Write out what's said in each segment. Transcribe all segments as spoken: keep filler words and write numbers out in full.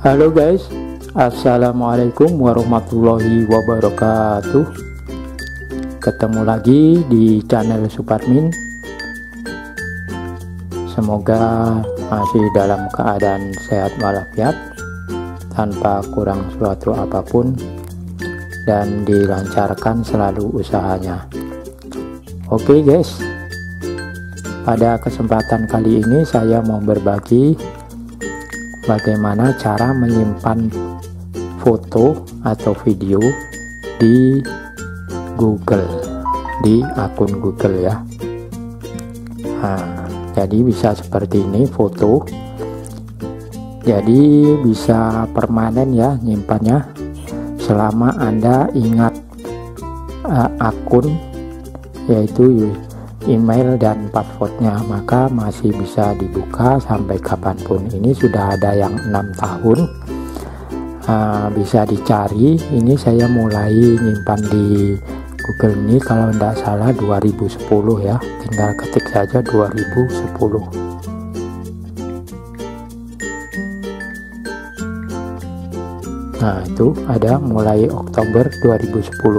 Halo guys, assalamualaikum warahmatullahi wabarakatuh. Ketemu lagi di channel Suparmin. Semoga masih dalam keadaan sehat walafiat, tanpa kurang suatu apapun, dan dilancarkan selalu usahanya. Oke guys, pada kesempatan kali ini saya mau berbagi bagaimana cara menyimpan foto atau video di Google, di akun Google ya. Nah, jadi bisa seperti ini foto. Jadi bisa permanen ya nyimpannya, selama Anda ingat uh, akun, yaitu email dan passwordnya, maka masih bisa dibuka sampai kapanpun. Ini sudah ada yang enam tahun, uh, bisa dicari. Ini saya mulai nyimpan di Google ini kalau tidak salah dua ribu sepuluh ya, tinggal ketik saja dua ribu sepuluh. Nah itu ada mulai Oktober dua ribu sepuluh.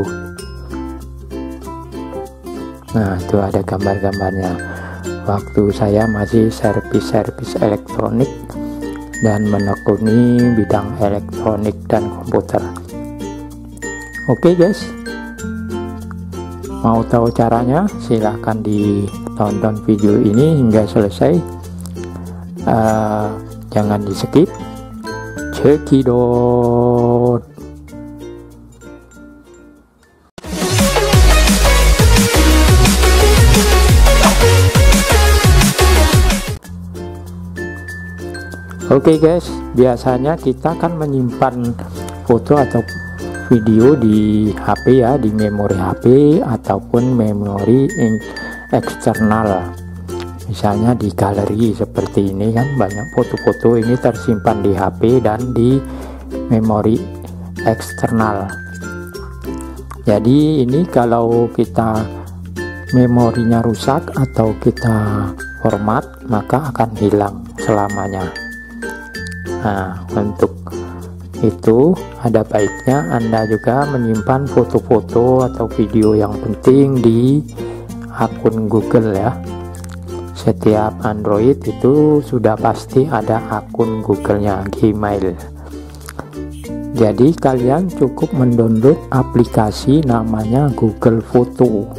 Nah itu ada gambar-gambarnya waktu saya masih servis-servis elektronik dan menekuni bidang elektronik dan komputer. Oke guys, mau tahu caranya? Silahkan ditonton video ini hingga selesai, uh, jangan di skip. Cekidot. Oke guys, biasanya kita kan menyimpan foto atau video di H P ya, di memori H P ataupun memori eksternal. Misalnya di galeri seperti ini kan, banyak foto-foto ini tersimpan di H P dan di memori eksternal. Jadi ini kalau kita memorinya rusak atau kita format, maka akan hilang selamanya. Nah, untuk itu ada baiknya Anda juga menyimpan foto-foto atau video yang penting di akun Google ya. Setiap Android itu sudah pasti ada akun Google-nya, Gmail. Jadi kalian cukup mendownload aplikasi namanya Google Foto.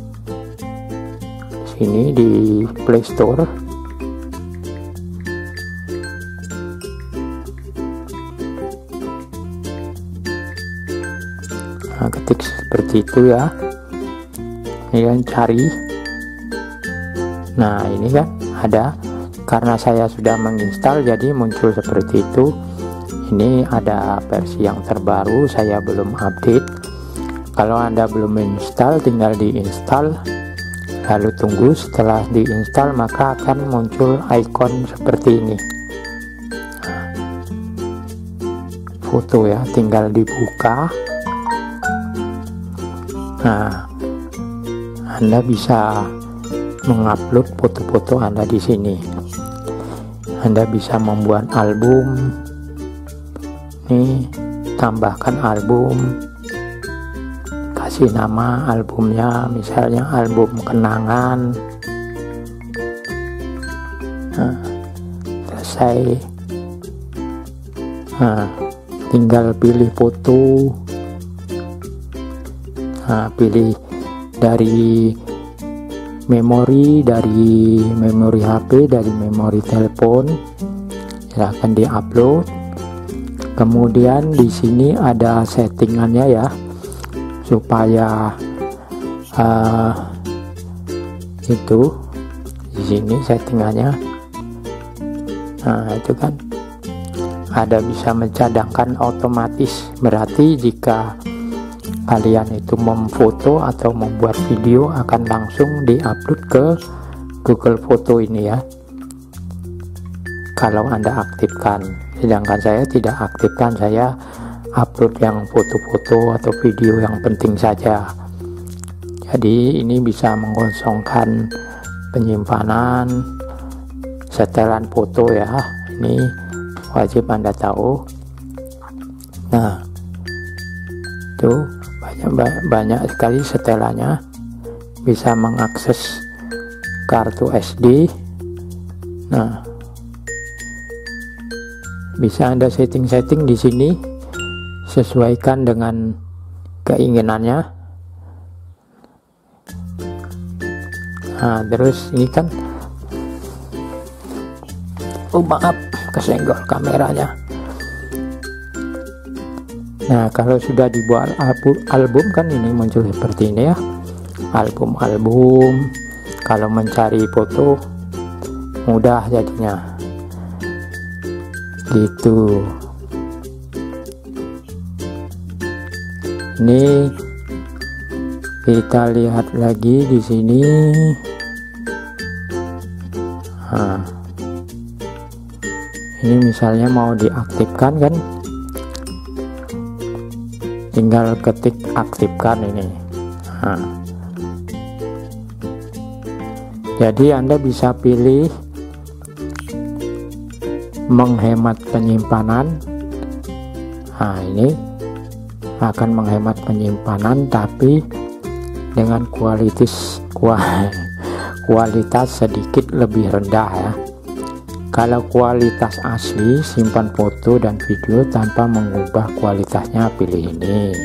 Sini di Play Store. Nah, ketik seperti itu ya, ini kan cari. Nah ini kan ada, karena saya sudah menginstal jadi muncul seperti itu. Ini ada versi yang terbaru, saya belum update. Kalau Anda belum install, tinggal diinstal, lalu tunggu. Setelah diinstal maka akan muncul icon seperti ini. Nah, foto ya, tinggal dibuka. Nah, Anda bisa mengupload foto-foto Anda di sini. Anda bisa membuat album. Nih, tambahkan album. Kasih nama albumnya, misalnya album kenangan. Nah, selesai. Nah, tinggal pilih foto. Nah, pilih dari memori, dari memori H P, dari memori telepon, silahkan diupload. Kemudian di sini ada settingannya ya, supaya uh, itu di sini settingannya. Nah itu kan ada bisa mencadangkan otomatis, berarti jika kalian itu memfoto atau membuat video akan langsung diupload ke Google Foto ini ya, kalau Anda aktifkan. Sedangkan saya tidak aktifkan, saya upload yang foto-foto atau video yang penting saja. Jadi ini bisa mengosongkan penyimpanan, setelan foto ya. Ini wajib Anda tahu. Nah, itu banyak banyak sekali setelannya, bisa mengakses kartu S D. Nah, bisa Anda setting-setting di sini, sesuaikan dengan keinginannya. Nah, terus ini kan, oh maaf, kesenggol kameranya. Nah, kalau sudah dibuat album kan ini muncul seperti ini ya, album-album. Kalau mencari foto mudah jadinya gitu. Ini kita lihat lagi di sini. Nah, ini misalnya mau diaktifkan kan, tinggal ketik aktifkan ini. Nah, jadi Anda bisa pilih menghemat penyimpanan. Nah, ini akan menghemat penyimpanan tapi dengan kualitas kualitas sedikit lebih rendah ya. Kalau kualitas asli, simpan foto dan video tanpa mengubah kualitasnya, pilih ini.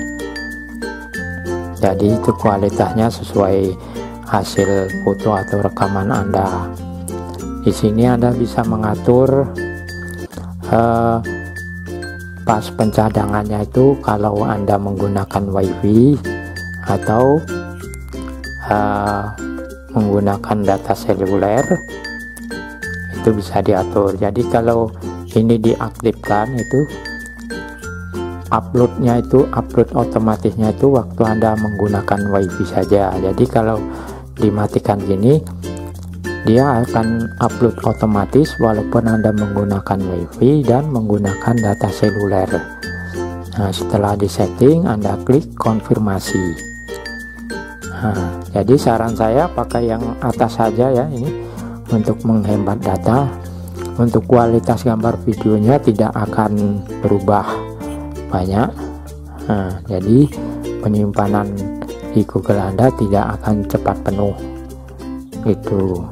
Jadi itu kualitasnya sesuai hasil foto atau rekaman Anda. Di sini Anda bisa mengatur uh, pas pencadangannya itu, kalau Anda menggunakan WiFi atau uh, menggunakan data seluler, itu bisa diatur. Jadi kalau ini diaktifkan, itu uploadnya itu upload otomatisnya itu waktu Anda menggunakan WiFi saja. Jadi kalau dimatikan gini, dia akan upload otomatis walaupun Anda menggunakan WiFi dan menggunakan data seluler. Nah, setelah disetting, Anda klik konfirmasi. Nah, jadi saran saya pakai yang atas saja ya, ini untuk menghemat data. Untuk kualitas gambar videonya tidak akan berubah banyak. Nah, jadi penyimpanan di Google Anda tidak akan cepat penuh itu.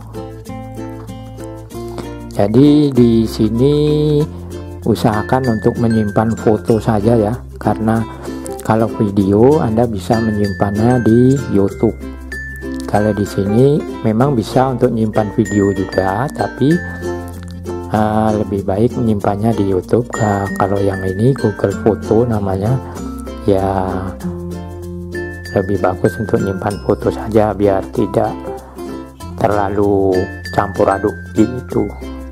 Jadi di sini usahakan untuk menyimpan foto saja ya, karena kalau video Anda bisa menyimpannya di YouTube. Kalau di sini memang bisa untuk menyimpan video juga, tapi uh, lebih baik menyimpannya di YouTube. Uh, kalau yang ini Google Foto namanya, ya lebih bagus untuk menyimpan foto saja biar tidak terlalu campur aduk gitu.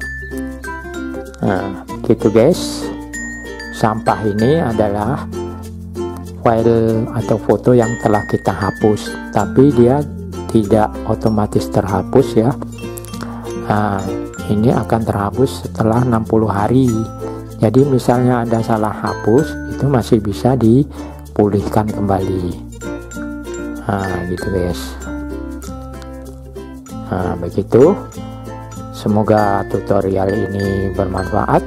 Nah, gitu guys. Sampah ini adalah file atau foto yang telah kita hapus, tapi dia tidak otomatis terhapus ya. Nah, ini akan terhapus setelah enam puluh hari. Jadi misalnya Anda salah hapus, itu masih bisa dipulihkan kembali. Nah, gitu guys. Nah, begitu. Semoga tutorial ini bermanfaat.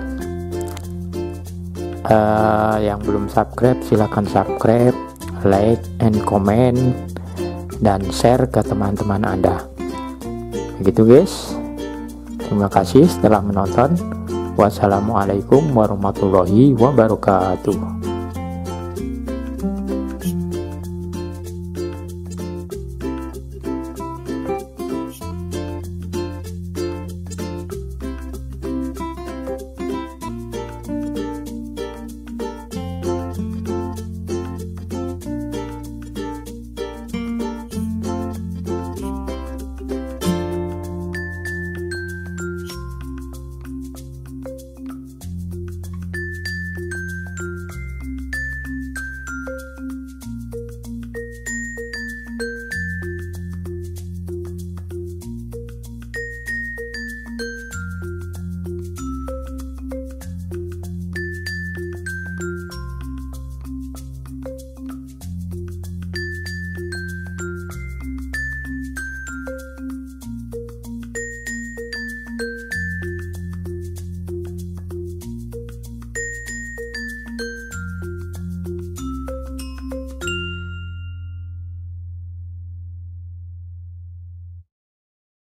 Uh, yang belum subscribe silahkan subscribe, like and comment, dan share ke teman-teman Anda. Begitu guys. Terima kasih telah menonton. Wassalamualaikum warahmatullahi wabarakatuh.